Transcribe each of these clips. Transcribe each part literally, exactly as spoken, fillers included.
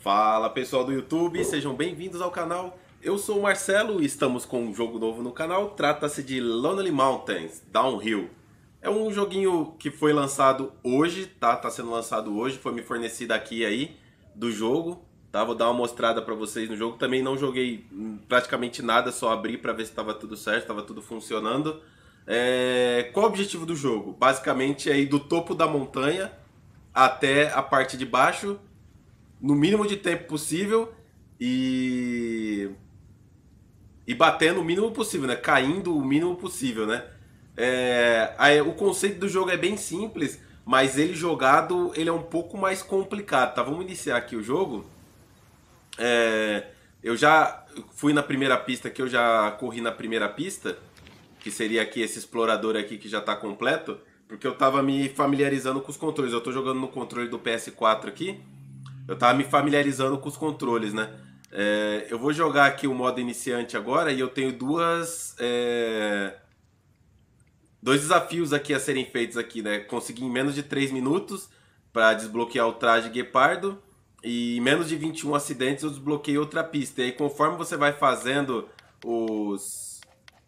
Fala pessoal do YouTube, sejam bem-vindos ao canal. Eu sou o Marcelo e estamos com um jogo novo no canal. Trata-se de Lonely Mountains Downhill. É um joguinho que foi lançado hoje, tá? Tá sendo lançado hoje, foi me fornecido aqui aí do jogo, tá? Vou dar uma mostrada pra vocês no jogo. Também não joguei praticamente nada, só abri pra ver se estava tudo certo, estava tudo funcionando. É... Qual o objetivo do jogo? Basicamente é ir do topo da montanha até a parte de baixo, no mínimo de tempo possível e e batendo o mínimo possível, né? Caindo o mínimo possível, né? É... Aí, o conceito do jogo é bem simples, mas ele jogado ele é um pouco mais complicado, tá? Vamos iniciar aqui o jogo. É... Eu já fui na primeira pista aqui, eu já corri na primeira pista, que seria aqui esse explorador aqui que já tá completo, porque eu tava me familiarizando com os controles. Eu tô jogando no controle do P S quatro aqui. Eu tava me familiarizando com os controles, né? É, eu vou jogar aqui o modo iniciante agora e eu tenho duas... É, dois desafios aqui a serem feitos aqui, né? Conseguir em menos de três minutos para desbloquear o traje guepardo e em menos de vinte e um acidentes eu desbloqueei outra pista. E aí conforme você vai fazendo os,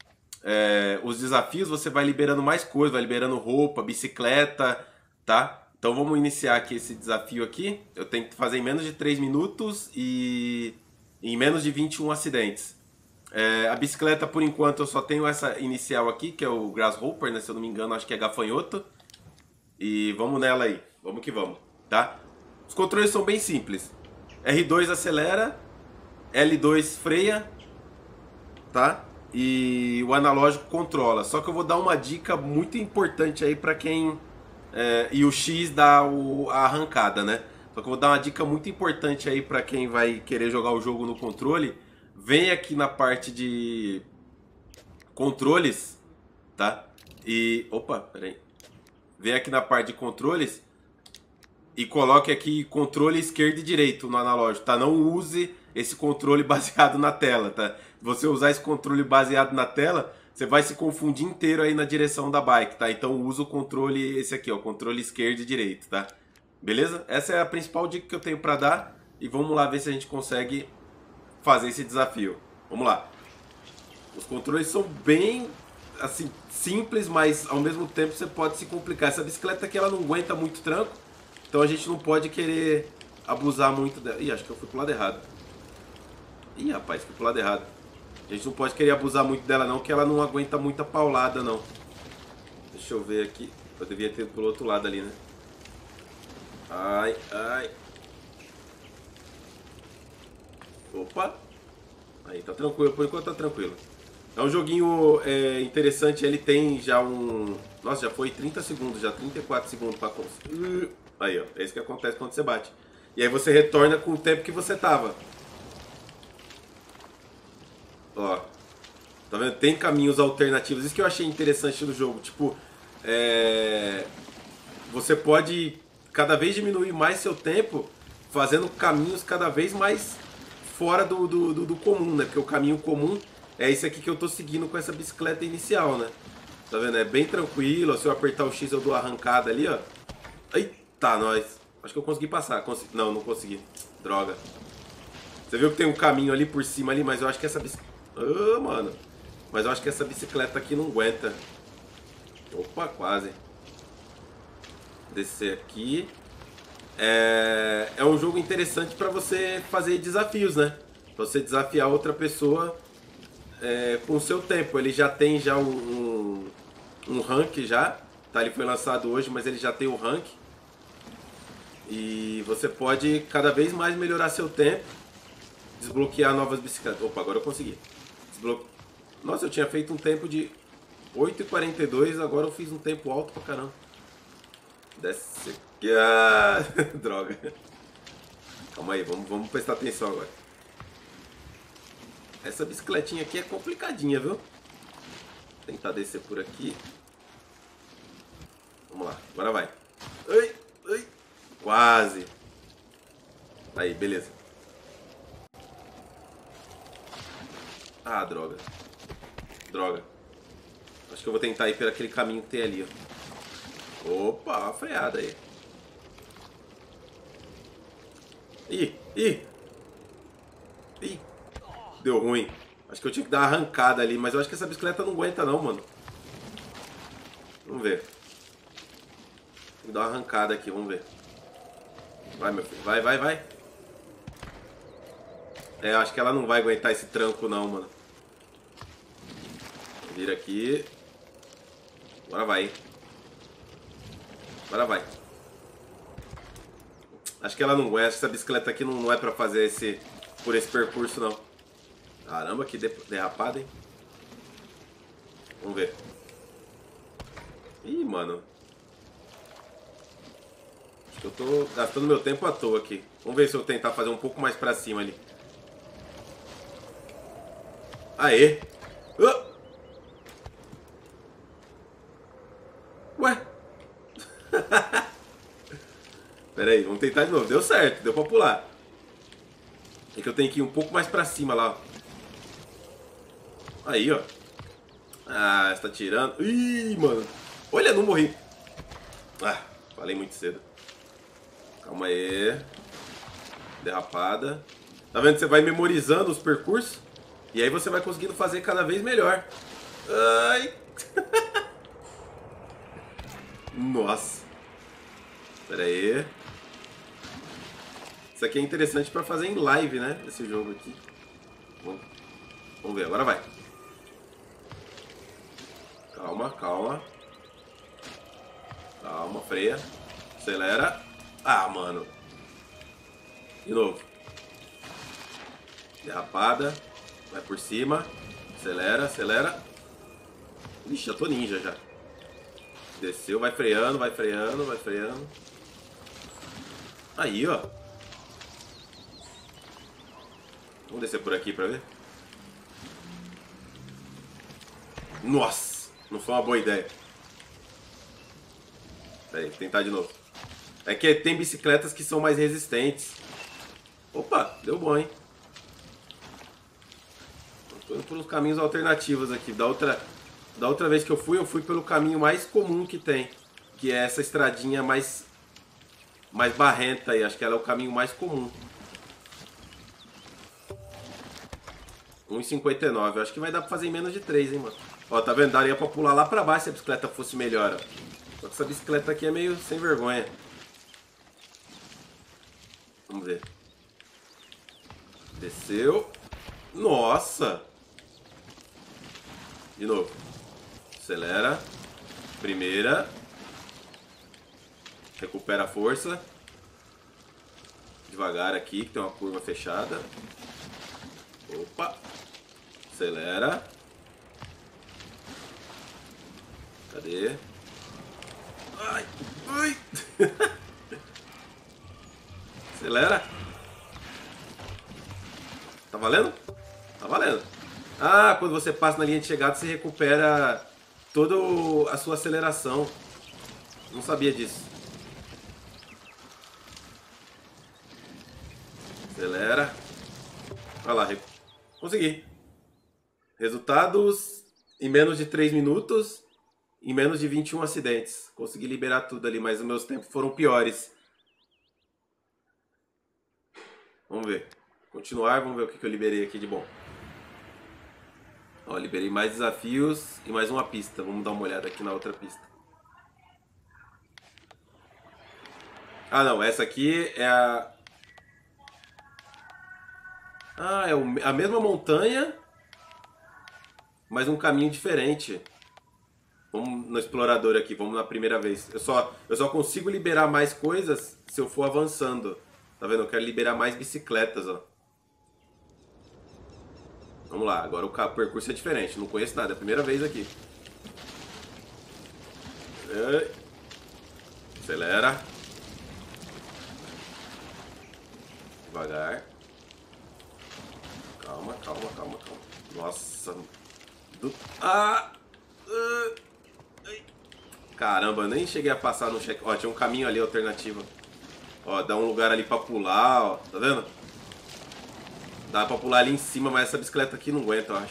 é, os desafios, você vai liberando mais coisas, vai liberando roupa, bicicleta, tá? Então vamos iniciar aqui esse desafio aqui. Eu tenho que fazer em menos de três minutos e em menos de vinte e um acidentes. É, a bicicleta, por enquanto, eu só tenho essa inicial aqui, que é o Grasshopper, né? Se eu não me engano, acho que é gafanhoto. E vamos nela aí. Vamos que vamos, tá? Os controles são bem simples. R dois acelera, L dois freia, tá? E o analógico controla. Só que eu vou dar uma dica muito importante aí pra quem... É, e o X dá o, a arrancada, né? Só que eu vou dar uma dica muito importante aí pra quem vai querer jogar o jogo no controle. Vem aqui na parte de controles, tá? E... Opa, peraí. Vem aqui na parte de controles e coloque aqui controle esquerdo e direito no analógico, tá? Não use esse controle baseado na tela, tá? Se você usar esse controle baseado na tela, você vai se confundir inteiro aí na direção da bike, tá? Então usa o controle, esse aqui, ó, controle esquerdo e direito, tá? Beleza? Essa é a principal dica que eu tenho pra dar e vamos lá ver se a gente consegue fazer esse desafio. Vamos lá. Os controles são bem, assim, simples, mas ao mesmo tempo você pode se complicar. Essa bicicleta aqui, ela não aguenta muito tranco, então a gente não pode querer abusar muito dela. Ih, acho que eu fui pro lado errado. Ih, rapaz, fui pro lado errado. A gente não pode querer abusar muito dela não, que ela não aguenta muita paulada não. Deixa eu ver aqui. Eu devia ter ido pro outro lado ali, né? Ai, ai. Opa. Aí, tá tranquilo. Por enquanto tá tranquilo. É um joguinho é, interessante. Ele tem já um... Nossa, já foi trinta segundos, já trinta e quatro segundos pra conseguir. Aí, ó. É isso que acontece quando você bate. E aí você retorna com o tempo que você tava. Ó, tá vendo? Tem caminhos alternativos. Isso que eu achei interessante no jogo. Tipo, é... você pode cada vez diminuir mais seu tempo fazendo caminhos cada vez mais fora do, do, do, do comum, né? Porque o caminho comum é esse aqui que eu tô seguindo com essa bicicleta inicial, né? Tá vendo? É bem tranquilo. Se eu apertar o X eu dou a arrancada ali, ó. Eita, nós. Acho que eu consegui passar. Consegui... Não, não consegui. Droga. Você viu que tem um caminho ali por cima ali, mas eu acho que essa bicicleta... Ah, mano. Mas eu acho que essa bicicleta aqui não aguenta. Opa, quase. Descer aqui. É, é um jogo interessante pra você fazer desafios, né? Pra você desafiar outra pessoa é, com o seu tempo. Ele já tem já um, um, um rank já. Tá? Ele foi lançado hoje, mas ele já tem o rank. E você pode cada vez mais melhorar seu tempo. Desbloquear novas bicicletas. Opa, agora eu consegui. Desbloque... Nossa, eu tinha feito um tempo de oito e quarenta e dois, agora eu fiz um tempo alto pra caramba. Desce aqui. Ah, droga. Calma aí, vamos, vamos prestar atenção agora. Essa bicicletinha aqui é complicadinha, viu? Vou tentar descer por aqui. Vamos lá, agora vai. Ai, ai. Quase. Aí, beleza. Ah, droga. Droga. Acho que eu vou tentar ir por aquele caminho que tem ali, ó. Opa, uma freada aí. Ih, ih. Ih. Deu ruim. Acho que eu tinha que dar uma arrancada ali, mas eu acho que essa bicicleta não aguenta não, mano. Vamos ver. Vou dar uma arrancada aqui, vamos ver. Vai, meu filho. Vai, vai, vai. É, acho que ela não vai aguentar esse tranco não, mano. Vira aqui. Agora vai. Agora vai. Acho que ela não aguenta. Essa bicicleta aqui não é pra fazer esse, por esse percurso, não. Caramba, que derrapada, hein? Vamos ver. Ih, mano. Acho que eu tô gastando meu tempo à toa aqui. Vamos ver se eu tentar fazer um pouco mais pra cima ali. Aê! Uh! Ué? Pera aí, vamos tentar de novo. Deu certo, deu pra pular. É que eu tenho que ir um pouco mais pra cima lá. Aí, ó. Ah, você tá tirando. Ih, mano. Olha, não morri. Ah, falei muito cedo. Calma aí. Derrapada. Tá vendo? Você vai memorizando os percursos. E aí você vai conseguindo fazer cada vez melhor. Ai. Nossa. Pera aí. Isso aqui é interessante pra fazer em live, né? Esse jogo aqui. Vamos, vamos ver, agora vai. Calma, calma. Calma, freia. Acelera. Ah, mano. De novo. Derrapada. Vai por cima. Acelera, acelera. Ixi, eu tô ninja já. Desceu, vai freando, vai freando, vai freando. Aí, ó. Vamos descer por aqui pra ver. Nossa, não foi uma boa ideia. Pera aí, vou tentar de novo. É que tem bicicletas que são mais resistentes. Opa, deu bom, hein? Tô indo por uns caminhos alternativos aqui. Da outra, da outra vez que eu fui, eu fui pelo caminho mais comum que tem. Que é essa estradinha mais, mais barrenta aí. Acho que ela é o caminho mais comum. um e cinquenta e nove. Eu acho que vai dar pra fazer em menos de três, hein, mano. Ó, tá vendo? Daria pra pular lá pra baixo se a bicicleta fosse melhor, ó. Só que essa bicicleta aqui é meio sem vergonha. Vamos ver. Desceu. Nossa! De novo. Acelera. Primeira. Recupera a força. Devagar aqui, que tem uma curva fechada. Opa. Acelera. Cadê? Ai, ai. Acelera. Tá valendo? Tá valendo. Ah, quando você passa na linha de chegada, você recupera toda a sua aceleração. Não sabia disso. Acelera. Olha lá, consegui. Resultados em menos de três minutos, em menos de vinte e um acidentes. Consegui liberar tudo ali, mas os meus tempos foram piores. Vamos ver. Continuar, vamos ver o que eu liberei aqui de bom. Ó, liberei mais desafios e mais uma pista. Vamos dar uma olhada aqui na outra pista. Ah, não. Essa aqui é a... Ah, é a mesma montanha, mas um caminho diferente. Vamos no explorador aqui, vamos na primeira vez. Eu só, eu só consigo liberar mais coisas se eu for avançando. Tá vendo? Eu quero liberar mais bicicletas, ó. Vamos lá, agora o percurso é diferente. Não conheço nada, é a primeira vez aqui. Acelera. Devagar. Calma, calma, calma, calma. Nossa. Do... Ah! Ah! Caramba, eu nem cheguei a passar no check. Ó, tinha um caminho ali alternativo. Ó, dá um lugar ali pra pular, ó. Tá vendo? Dá pra pular ali em cima, mas essa bicicleta aqui não aguenta, eu acho.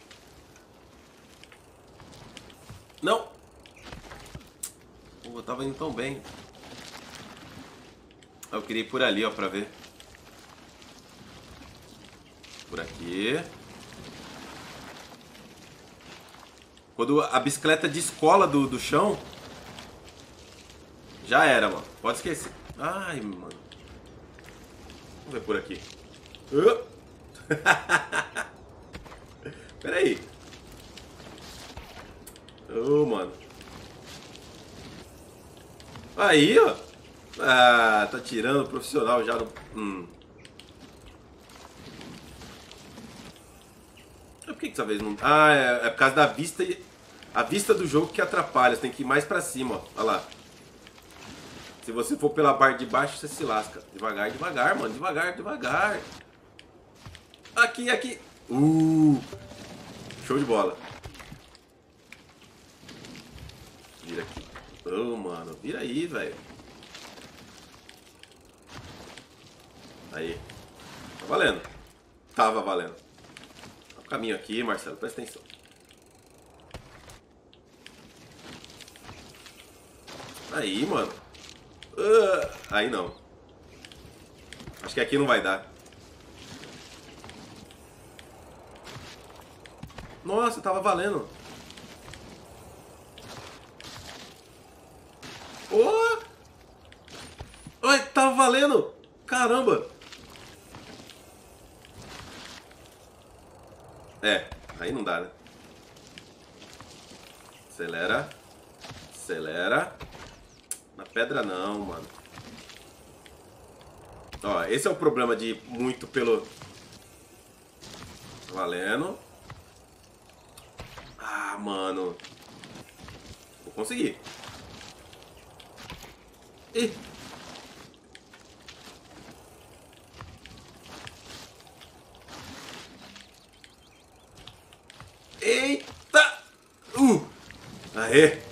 Não! Pô, eu tava indo tão bem. Eu queria ir por ali, ó, pra ver. Por aqui. Quando a bicicleta descola do, do chão, já era, mano. Pode esquecer. Ai, mano. Vamos ver por aqui. Uh. Pera aí. Ô, oh, mano. Aí, ó. Ah, tá tirando o profissional já no... Hum. Por que que dessa vez não... Ah, é, é por causa da vista... A vista do jogo que atrapalha. Você tem que ir mais pra cima, ó. Olha lá. Se você for pela barra de baixo, você se lasca. Devagar, devagar, mano. Devagar, devagar. Aqui, aqui. Uh. Show de bola. Vira aqui. Ô, oh, mano. Vira aí, velho. Aí. Tá valendo. Tava valendo. Tá o caminho aqui, Marcelo. Presta atenção. Aí, mano. Uh, aí não. Acho que aqui não vai dar. Nossa, tava valendo. Oh! Oi, tava valendo. Caramba. É, aí não dá, né? Acelera. Acelera. Na pedra não, mano. Ó, esse é o problema de ir muito pelo... Valendo. Ah, mano. Vou conseguir. Ih. Eita! Uh! Aê!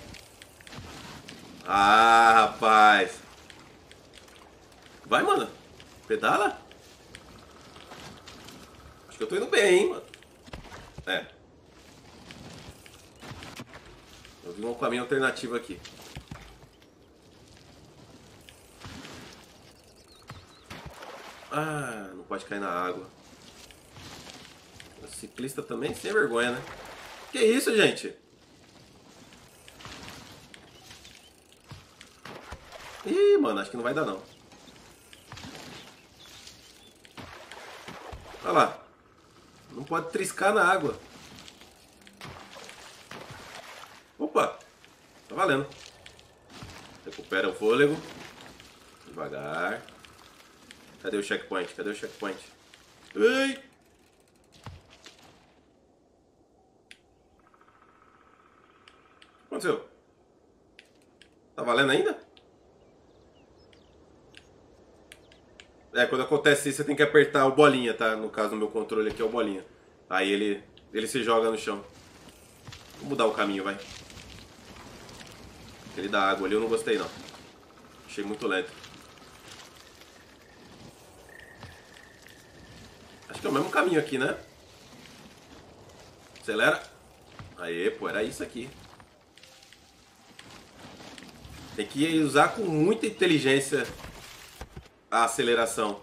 Ah, rapaz. Vai, mano. Pedala. Acho que eu tô indo bem, hein, mano. É. Eu vi um caminho alternativo aqui. Ah, não pode cair na água. O ciclista também sem vergonha, né? Que isso, gente? Ih, mano, acho que não vai dar, não. Olha lá. Não pode triscar na água. Opa! Tá valendo. Recupera o fôlego. Devagar. Cadê o checkpoint? Cadê o checkpoint? Ai! O que aconteceu? Tá valendo ainda? É, quando acontece isso, você tem que apertar o bolinha, tá? No caso, no meu controle aqui é o bolinha. Aí ele, ele se joga no chão. Vou mudar o caminho, vai. Aquele da água ali eu não gostei, não. Achei muito lento. Acho que é o mesmo caminho aqui, né? Acelera. Aê, pô, era isso aqui. Tem que usar com muita inteligência a aceleração.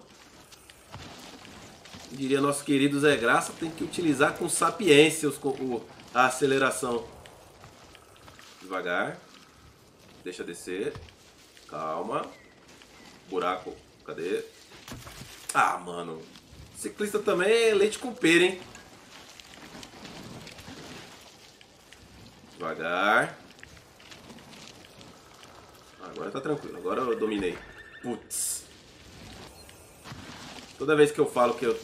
Diria nosso querido Zé Graça, tem que utilizar com sapiência os, o, a aceleração. Devagar. Deixa descer. Calma. Buraco. Cadê? Ah, mano. Ciclista também é leite com pera, hein? Devagar. Agora tá tranquilo. Agora eu dominei. Putz. Toda vez que eu falo que eu...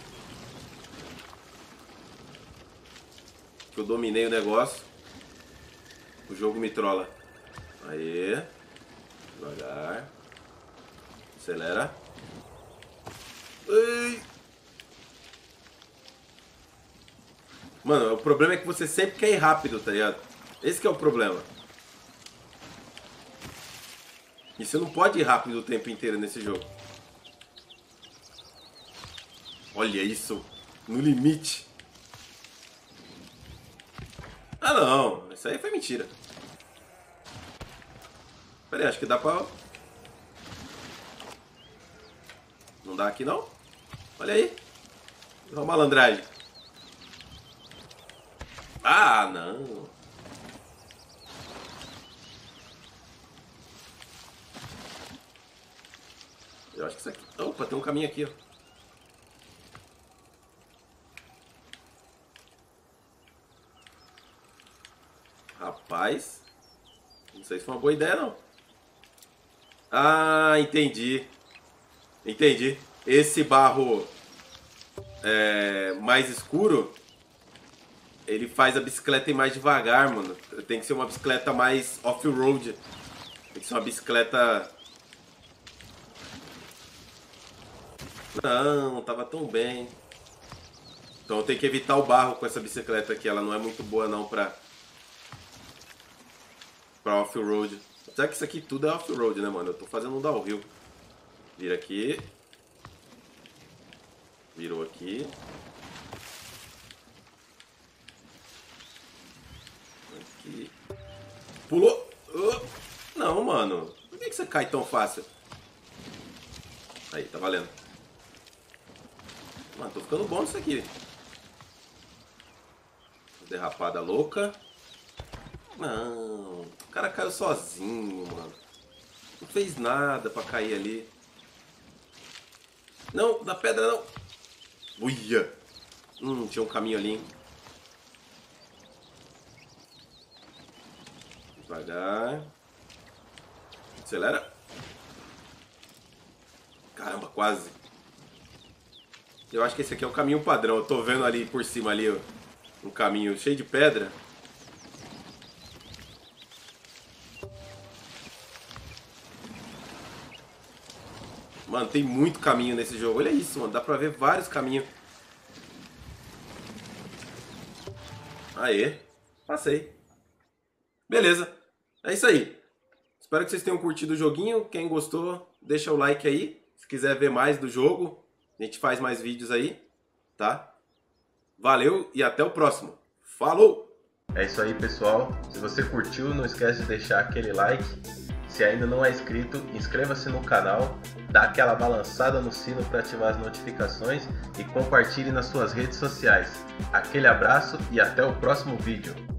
que eu dominei o negócio, o jogo me trola. Aê. Devagar. Acelera. Ai. Mano, o problema é que você sempre quer ir rápido, tá ligado? Esse que é o problema. E você não pode ir rápido o tempo inteiro nesse jogo. Olha isso. No limite. Ah, não. Isso aí foi mentira. Pera aí, acho que dá pra... Não dá aqui, não? Olha aí. Olha a malandragem. Ah, não. Eu acho que isso aqui... Opa, tem um caminho aqui, ó. Rapaz, não sei se foi uma boa ideia, não. Ah, entendi. Entendi. Esse barro é, mais escuro, ele faz a bicicleta ir mais devagar, mano. Tem que ser uma bicicleta mais off-road. Tem que ser uma bicicleta... Não, tava tão bem. Então eu tenho que evitar o barro com essa bicicleta aqui. Ela não é muito boa não pra... pra off-road. Apesar que isso aqui tudo é off-road, né, mano? Eu tô fazendo um downhill. Vira aqui. Virou aqui. Aqui. Pulou. Oh. Não, mano. Por que você cai tão fácil? Aí, tá valendo. Mano, tô ficando bom nisso aqui. Derrapada louca. Não. O cara caiu sozinho, mano. Não fez nada pra cair ali. Não, da pedra não. Uia. Hum, tinha um caminho ali, hein? Devagar. Acelera. Caramba, quase. Eu acho que esse aqui é o caminho padrão. Eu tô vendo ali por cima ali, ó, um caminho cheio de pedra. Mano, tem muito caminho nesse jogo. Olha isso, mano. Dá pra ver vários caminhos. Aê. Passei. Beleza. É isso aí. Espero que vocês tenham curtido o joguinho. Quem gostou, deixa o like aí. Se quiser ver mais do jogo, a gente faz mais vídeos aí, tá? Valeu e até o próximo. Falou! É isso aí, pessoal. Se você curtiu, não esquece de deixar aquele like. Se ainda não é inscrito, inscreva-se no canal, dá aquela balançada no sino para ativar as notificações e compartilhe nas suas redes sociais. Aquele abraço e até o próximo vídeo.